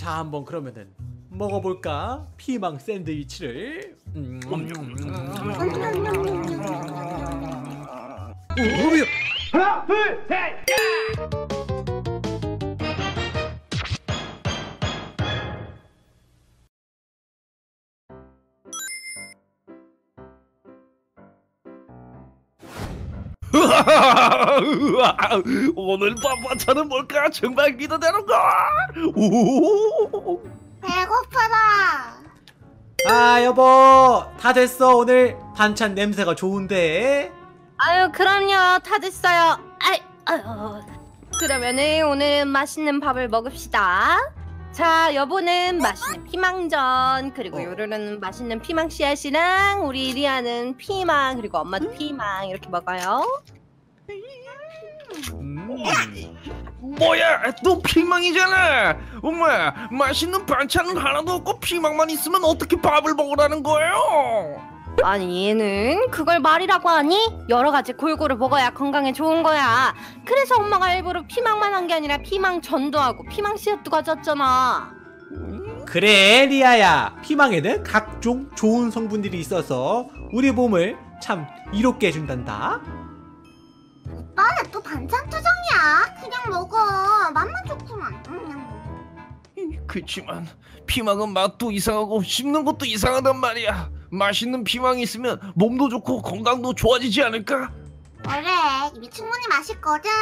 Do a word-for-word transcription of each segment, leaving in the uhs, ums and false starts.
자, 한번 그러면은 먹어볼까? 피망 샌드위치를. 음. 오, 오, 하나, 둘, 셋, 오늘 밥반찬은 뭘까? 정말 기대되는걸. 오. 배고프다. 아, 여보, 다 됐어. 오늘 반찬 냄새가 좋은데. 아유, 그럼요. 다 됐어요. 아이, 아유. 그러면은 오늘은 맛있는 밥을 먹읍시다. 자, 여보는 맛있는 피망전, 그리고 어. 요루루는 맛있는 피망 씨앗이랑 우리 리아는 피망, 그리고 엄마도 피망 이렇게 먹어요. 음. 뭐야? 또 피망이잖아. 엄마, 맛있는 반찬은 하나도 없고 피망만 있으면 어떻게 밥을 먹으라는 거예요? 아니, 얘는 그걸 말이라고 하니? 여러 가지 골고루 먹어야 건강에 좋은 거야. 그래서 엄마가 일부러 피망만 한 게 아니라 피망전도 하고 피망 씨앗도 가졌잖아. 그래, 리아야. 피망에는 각종 좋은 성분들이 있어서 우리 몸을 참 이롭게 해준단다. 오빠는 또 반찬 투정이야. 그냥 먹어. 맛만 좋구만. 음. 그치만 피망은 맛도 이상하고 씹는 것도 이상하단 말이야. 맛있는 피망이 있으면 몸도 좋고 건강도 좋아지지 않을까? 그래, 이미 충분히 맛있거든.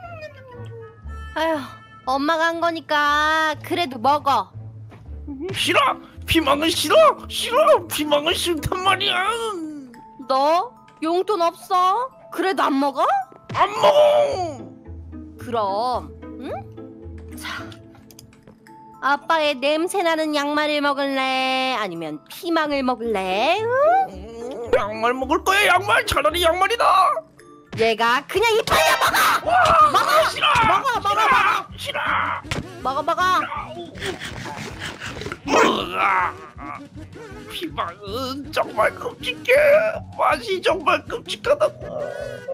아휴, 엄마가 한 거니까 그래도 먹어. 싫어! 피망은 싫어! 싫어! 피망은 싫단 말이야! 너 용돈 없어? 그래도 안 먹어? 안 먹어! 그럼, 응? 자, 아빠의 냄새나는 양말을 먹을래? 아니면 피망을 먹을래? 응? 음, 양말 먹을 거야. 양말. 차라리 양말이다. 얘가 그냥 이빨려 먹어! 와, 먹어! 싫어! 먹어, 먹어, 먹어! 싫어! 먹어, 먹어! 으아, 피망은 정말 끔찍해. 맛이 정말 끔찍하다고.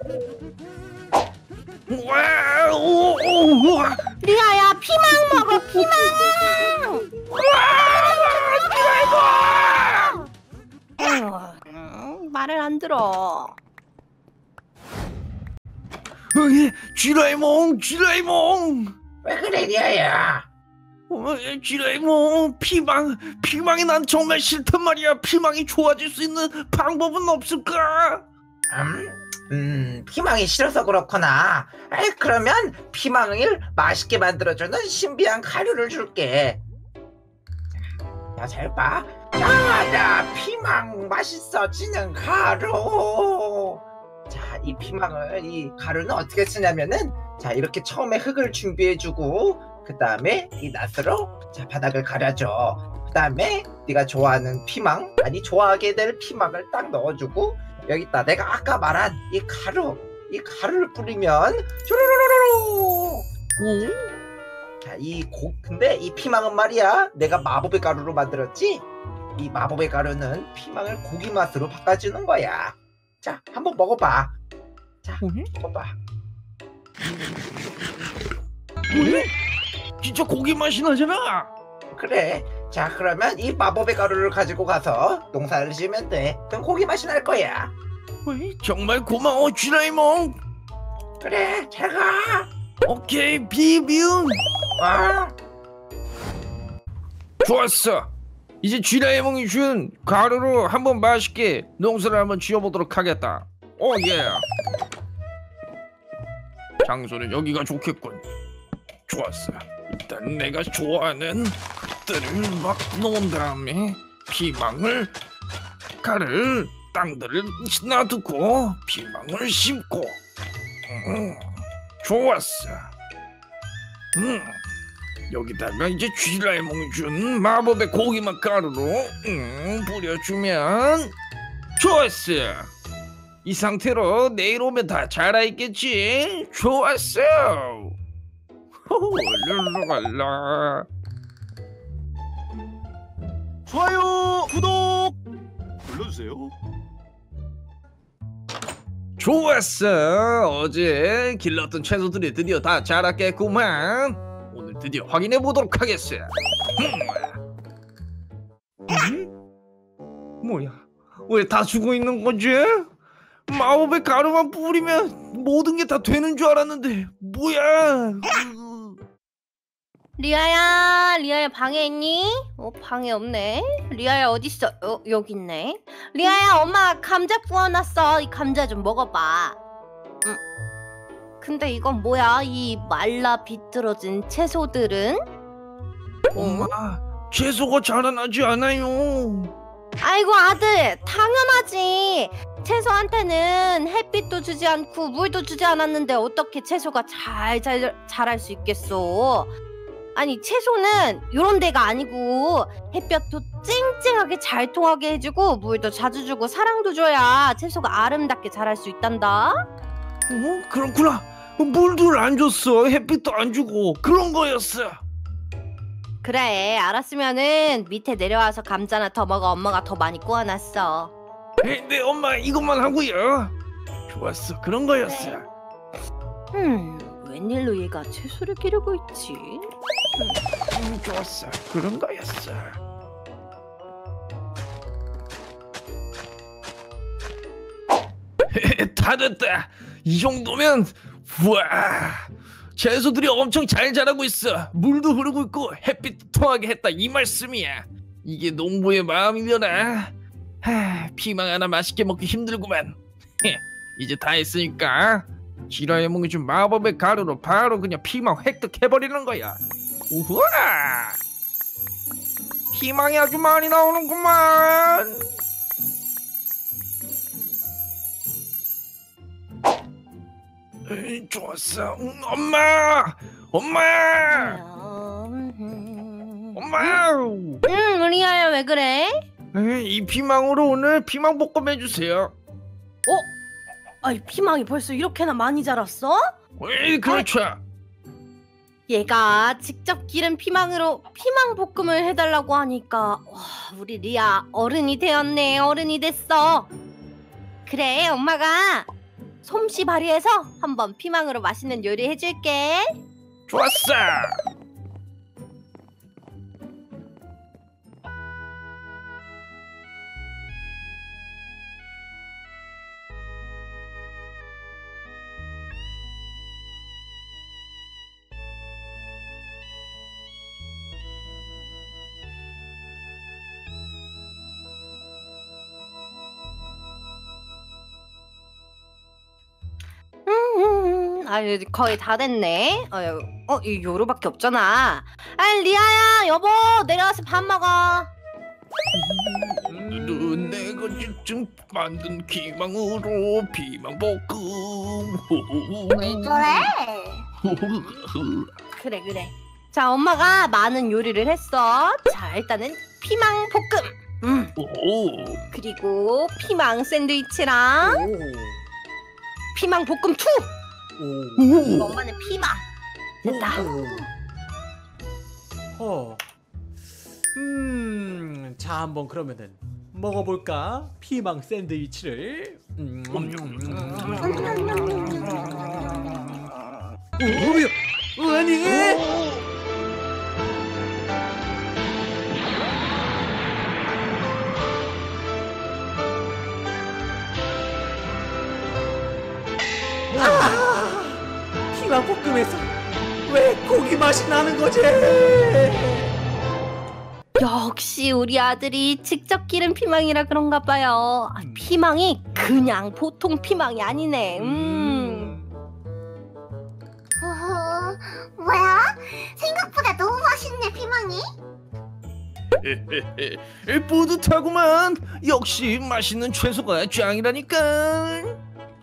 와, 오, 오, 우와. 리아야, 피망 먹어, 피망! 아이고, 음, 말을 안 들어. 어이, 쥐라이몽, 쥐라이몽. 왜 그래, 리아야? 어, 쥐라이몽, 피망, 피망이 난 정말 싫단 말이야. 피망이 좋아질 수 있는 방법은 없을까? 음, 음, 피망이 싫어서 그렇구나. 아이, 그러면 피망을 맛있게 만들어주는 신비한 가루를 줄게. 자, 잘 봐. 자, 자, 피망 맛있어지는 가루. 자, 이 피망을, 이 가루는 어떻게 쓰냐면은, 자, 이렇게 처음에 흙을 준비해주고, 그 다음에 이 낫으로, 자, 바닥을 가려줘. 그 다음에 네가 좋아하는 피망, 아니 좋아하게 될 피망을 딱 넣어주고, 여기다 내가 아까 말한 이 가루, 이 가루를 뿌리면 쪼르르르르. 자, 이 고, 근데 이 피망은 말이야, 내가 마법의 가루로 만들었지. 이 마법의 가루는 피망을 고기 맛으로 바꿔주는 거야. 자, 한번 먹어봐. 자, 먹어봐. 왜? 진짜 고기 맛이 나잖아. 그래. 자, 그러면 이 마법의 가루를 가지고 가서 농사를 지으면 돼. 그럼 고기 맛이 날 거야. 어이, 정말 고마워, 쥐라이몽. 그래, 잘 가. 오케이, 비비움. 아, 좋았어. 이제 쥐라이몽이 준 가루로 한번 맛있게 농사를 한번 지어보도록 하겠다. 오, 예. 장소는 여기가 좋겠군. 좋았어. 일단 내가 좋아하는 흙들을 막 놓은 다음에 피망을, 가를, 땅들을 놔두고 피망을 심고. 음, 좋았어. 음, 여기다가 이제 쥐라이몽이 준 마법의 고기맛 가루로 음, 뿌려주면 좋았어. 이 상태로 내일 오면 다 자라있겠지. 좋았어. 룰루갈라. 좋아요, 구독 눌러주세요. 좋았어. 어제 길렀던 채소들이 드디어 다 자랐겠구만. 오늘 드디어 확인해 보도록 하겠어. 음? 뭐야? 왜 다 죽어 있는 거지? 마법의 가루만 뿌리면 모든 게 다 되는 줄 알았는데 뭐야? 리아야, 리아야 방에 있니? 어, 방에 없네. 리아야 어딨어? 어, 여기 있네. 리아야, 엄마 감자 구워놨어. 이 감자 좀 먹어봐. 음. 근데 이건 뭐야? 이 말라 비틀어진 채소들은? 엄마, 채소가 자라나지 않아요. 아이고 아들, 당연하지. 채소한테는 햇빛도 주지 않고 물도 주지 않았는데 어떻게 채소가 잘, 잘 자랄 수 있겠어? 아니 채소는 요런 데가 아니고 햇볕도 쨍쨍하게 잘 통하게 해주고 물도 자주 주고 사랑도 줘야 채소가 아름답게 자랄 수 있단다. 어? 그렇구나. 물도 안 줬어. 햇빛도 안 주고 그런 거였어. 그래, 알았으면은 밑에 내려와서 감자나 더 먹어. 엄마가 더 많이 구워놨어. 네 엄마 이것만 하고요. 좋았어. 그런 거였어. 음, 웬일로 얘가 채소를 기르고 있지? 음, 좋았어. 그런 거였어. 다 됐다. 이 정도면 우와, 채소들이 엄청 잘 자라고 있어. 물도 흐르고 있고 햇빛도 통하게 했다 이 말씀이야. 이게 농부의 마음이려나. 하, 피망 하나 맛있게 먹기 힘들구만. 이제 다 했으니까 지라의 몽이 준 마법의 가루로 바로 그냥 피망 획득해버리는 거야. 우와, 피망이 아주 많이 나오는구만. 에이, 좋았어. 음, 엄마, 엄마, 음, 엄마. 음, 리아야 왜 그래? 에이, 이 피망으로 오늘 피망 볶음 해주세요. 어? 아이 피망이 벌써 이렇게나 많이 자랐어? 에이, 그렇죠. 얘가 직접 기른 피망으로 피망 볶음을 해달라고 하니까 와, 우리 리아 어른이 되었네. 어른이 됐어. 그래, 엄마가 솜씨 발휘해서 한번 피망으로 맛있는 요리 해줄게. 좋았어. 음, 아유 거의 다 됐네. 아유, 어, 이 요로밖에 없잖아. 아, 리아야, 여보 내려와서 밥 먹어. 음, 내가 직접 만든 피망으로 피망 볶음. 왜 저래? 그래 그래. 자, 엄마가 많은 요리를 했어. 자, 일단은 피망 볶음. 음. 오, 그리고 피망 샌드위치랑 피망 볶음 투. 오. 엄마는 피망. 됐다. 어. 음, 자 한번 그러면은 먹어볼까? 피망 샌드위치를. 음. 오, 아니? 아, 피망 볶음에서 왜 고기 맛이 나는 거지? 역시 우리 아들이 직접 기른 피망이라 그런가 봐요. 아, 피망이 그냥 보통 피망이 아니네. 음. 어, 뭐야? 생각보다 너무 맛있네, 피망이. 뿌듯하구만. 역시 맛있는 채소가 짱이라니까.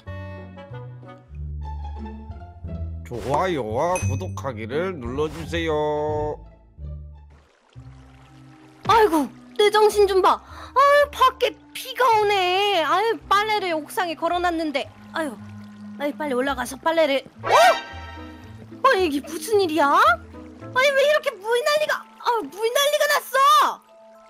좋아요와 구독하기를 눌러주세요. 아이고, 내 정신 좀 봐. 아유, 밖에 비가 오네. 아유, 빨래를 옥상에 걸어놨는데. 아유, 아유, 빨리 올라가서 빨래를. 어? 어, 이게 무슨 일이야? 아니, 왜 이렇게 물 난리가? 아, 물 난리가 났어.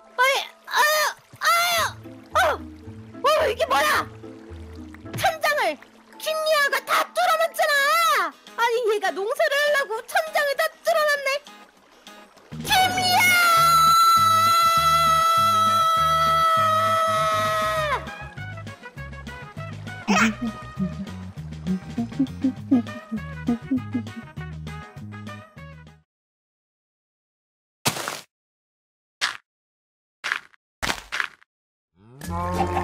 아니, 아유, 아유, 어, 어, 이게 뭐야? 천장을 김리아가 다 뚫어놨잖아. 아니, 얘가 농사를 하려고 천장을 다 뚫어놨네. 음.